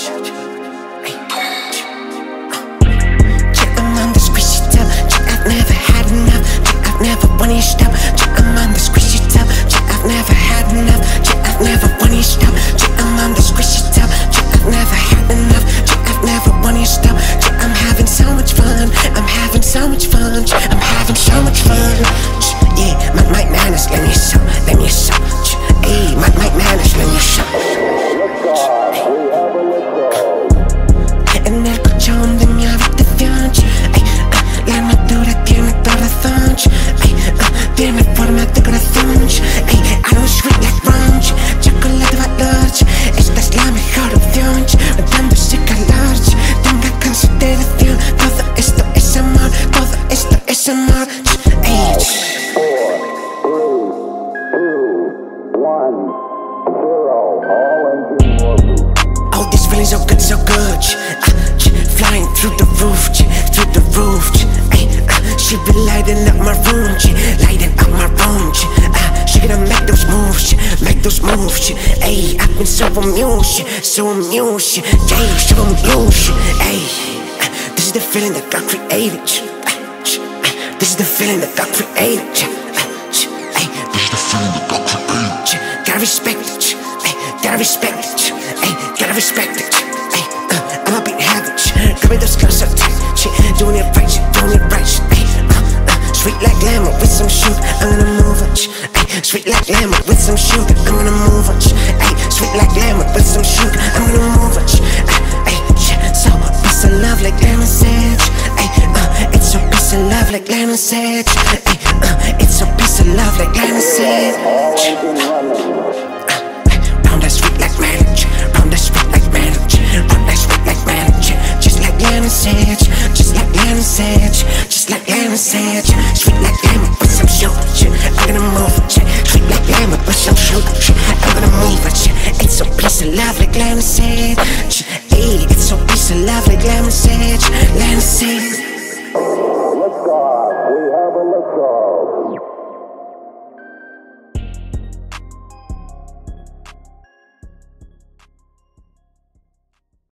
I'm on the squishy tub. I've never had enough. I've never wanted to stop. I'm on the squishy tub. I've never had enough. I've never wanted to stop. I'm on the squishy tub. I've never had enough. I've never wanted to stop. I'm having so much fun. I'm having so much fun. I'm having so much fun. Yeah, my manners, let me show. Let me show. Hey, my manners, let me show. En el colchón de mi habitación, la natura tiene razón, tiene forma de corazón. I don't sweet like brunch, chocolate valor. Esta es la mejor opción, dándose calor. Tenga consideración, todo esto es amor, todo esto es amor. Oh, this feeling so good, so good. Flying through the roof, through the roof. She be lighting up my room, lighting up my room. She gonna make those moves, make those moves. Ay, I've been so amused, so amused. Yeah, so amused. Ay, this is the feeling that God created. This is the feeling that God created. This is the feeling that God created. Gotta respect it. Gotta respect it. Gotta respect it. I'm up in heaven. Got me those girls so tight. Doing it right, doing it right. Sweet like lemon with some sugar, I'm gonna move it. Sweet like lemon with some sugar, I'm gonna move it. Sweet like lemon with some sugar, I'm gonna move it. So piece of love like lemon said. It's so piece of love like lemon said. It's so piece of love like lemon said. Round that sweet like marriage, round that sweet like marriage, round that sweet like marriage. Just like lemon said, just like lemon said, just like lemon said. Sweet like lemon with some sugar, I'm gonna move it. Sweet like lemon with some sugar, I'm gonna move it. It's so piece of love like lemon said. It's so piece of love like lemon said, lemon said.